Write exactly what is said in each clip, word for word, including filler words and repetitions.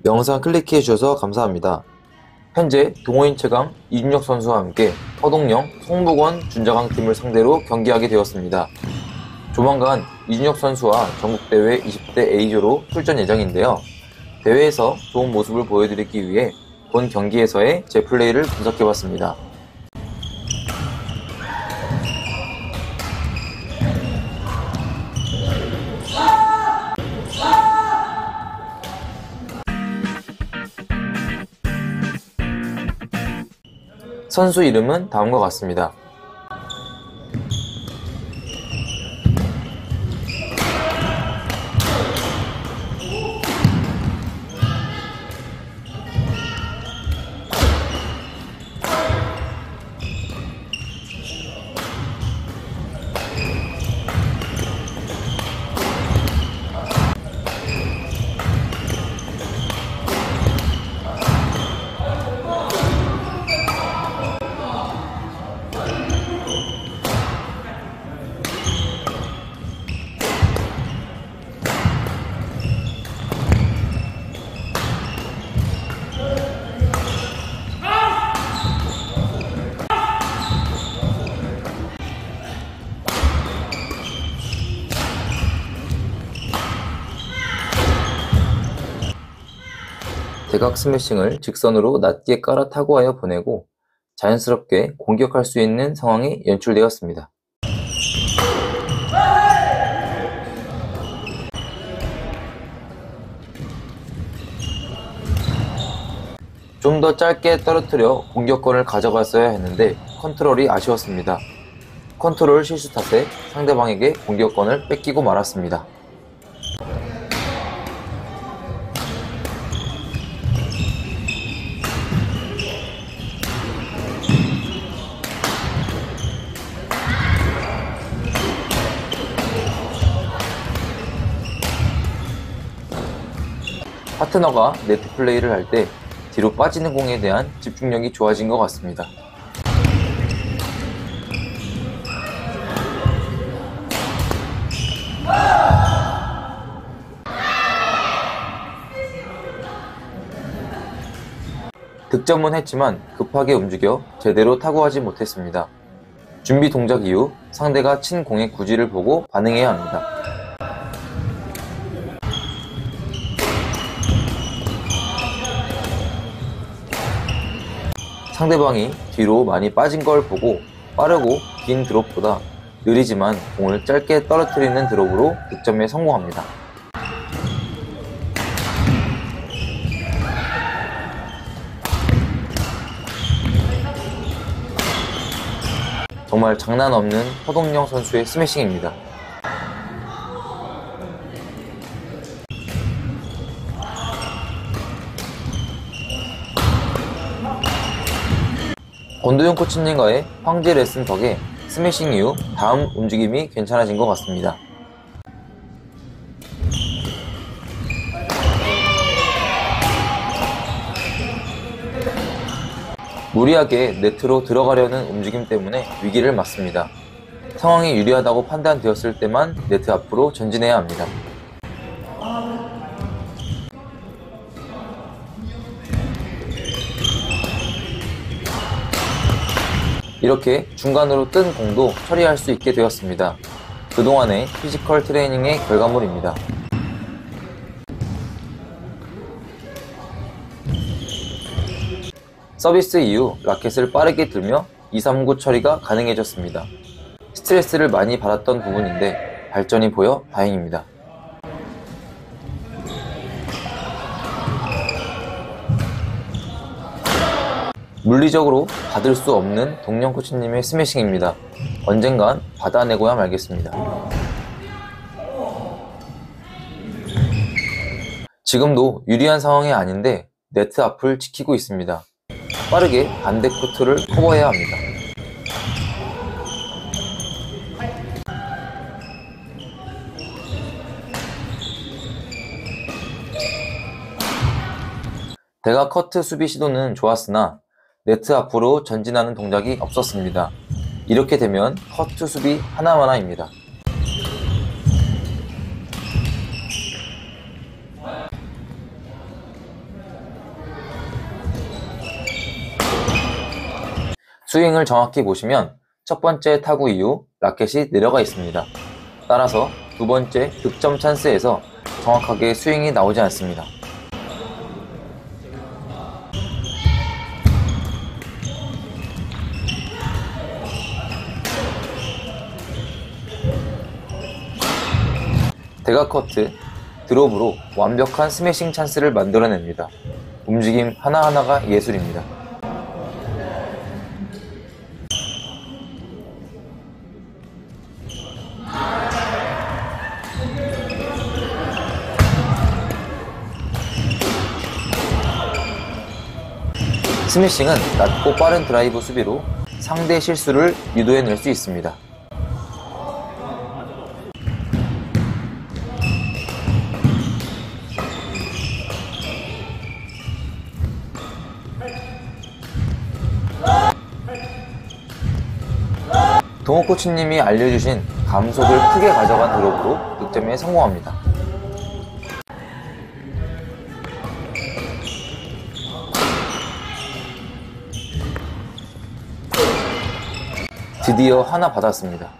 영상 클릭해 주셔서 감사합니다. 현재 동호인 최강 이준혁 선수와 함께 허동영, 송무권 준자강 팀을 상대로 경기하게 되었습니다. 조만간 이준혁 선수와 전국대회 이십 대 A조로 출전 예정인데요. 대회에서 좋은 모습을 보여드리기 위해 본 경기에서의 제 플레이를 분석해봤습니다. 선수 이름은 다음과 같습니다. 대각 스매싱을 직선으로 낮게 깔아 타구하여 보내고 자연스럽게 공격할 수 있는 상황이 연출되었습니다. 좀 더 짧게 떨어뜨려 공격권을 가져갔어야 했는데 컨트롤이 아쉬웠습니다. 컨트롤 실수 탓에 상대방에게 공격권을 뺏기고 말았습니다. 파트너가 네트 플레이를 할 때 뒤로 빠지는 공에 대한 집중력이 좋아진 것 같습니다. 득점은 했지만 급하게 움직여 제대로 타구하지 못했습니다. 준비 동작 이후 상대가 친 공의 구질을 보고 반응해야 합니다. 상대방이 뒤로 많이 빠진 걸 보고 빠르고 긴 드롭보다 느리지만 공을 짧게 떨어뜨리는 드롭으로 득점에 성공합니다. 정말 장난 없는 허동영 선수의 스매싱입니다. 권도영 코치님과의 황제 레슨 덕에 스매싱 이후 다음 움직임이 괜찮아진 것 같습니다. 무리하게 네트로 들어가려는 움직임 때문에 위기를 맞습니다. 상황이 유리하다고 판단되었을 때만 네트 앞으로 전진해야 합니다. 이렇게 중간으로 뜬 공도 처리할 수 있게 되었습니다. 그동안의 피지컬 트레이닝의 결과물입니다. 서비스 이후 라켓을 빠르게 들며 이, 삼 구 처리가 가능해졌습니다. 스트레스를 많이 받았던 부분인데 발전이 보여 다행입니다. 물리적으로 받을 수 없는 동영 코치님의 스매싱입니다. 언젠간 받아내고야 말겠습니다. 지금도 유리한 상황이 아닌데 네트 앞을 지키고 있습니다. 빠르게 반대 코트를 커버해야 합니다. 대각 커트 수비 시도는 좋았으나 네트 앞으로 전진하는 동작이 없었습니다. 이렇게 되면 커트 수비 하나마나입니다. 스윙을 정확히 보시면 첫 번째 타구 이후 라켓이 내려가 있습니다. 따라서 두 번째 득점 찬스에서 정확하게 스윙이 나오지 않습니다. 대각 커트, 드롭으로 완벽한 스매싱 찬스를 만들어냅니다. 움직임 하나하나가 예술입니다. 스매싱은 낮고 빠른 드라이브 수비로 상대 실수를 유도해낼 수 있습니다. 동호 코치님이 알려주신 감속을 크게 가져간 드롭으로 득점에 성공합니다. 드디어 하나 받았습니다.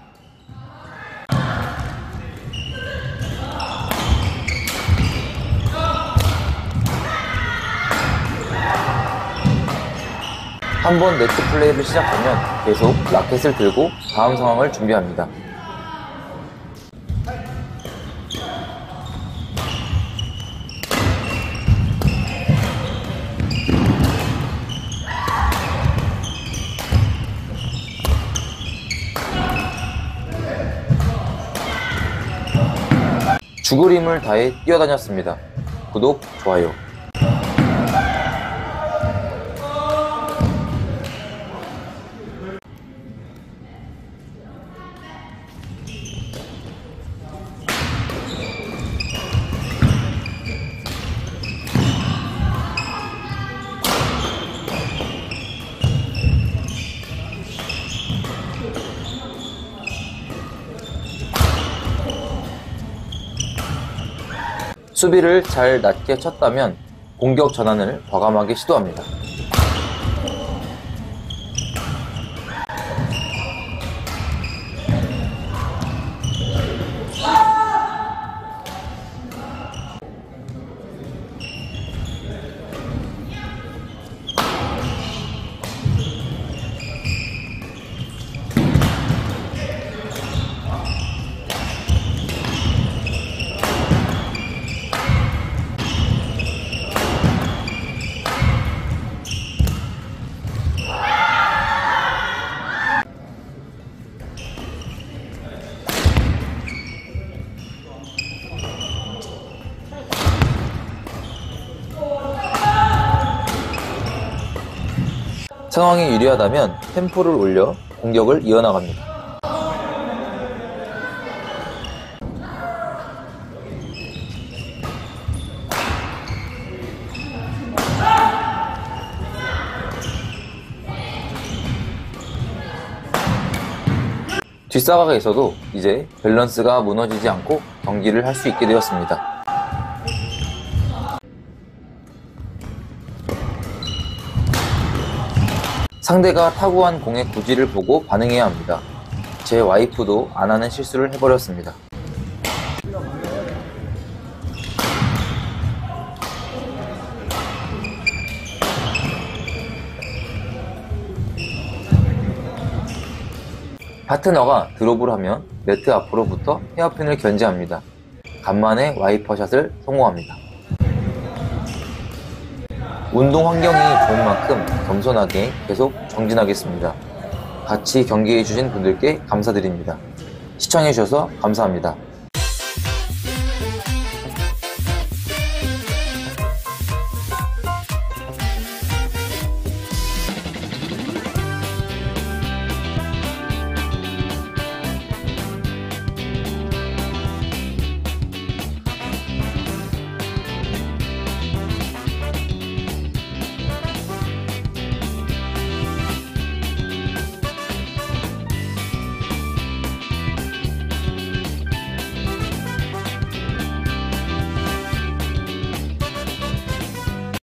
한번 네트 플레이를 시작하면 계속 라켓을 들고 다음 상황을 준비합니다. 죽을 힘을 다해 뛰어다녔습니다. 구독, 좋아요. 수비를 잘 낮게 쳤다면 공격 전환을 과감하게 시도합니다. 상황이 유리하다면 템포를 올려 공격을 이어나갑니다. 뒷사각에서도 이제 밸런스가 무너지지 않고 경기를 할 수 있게 되었습니다. 상대가 타구한 공의 구질을 보고 반응해야 합니다. 제 와이프도 안 하는 실수를 해버렸습니다. 파트너가 드롭을 하면 네트 앞으로부터 헤어핀을 견제합니다. 간만에 와이퍼샷을 성공합니다. 운동 환경이 좋은 만큼 겸손하게 계속 정진하겠습니다. 같이 경기해주신 분들께 감사드립니다. 시청해주셔서 감사합니다.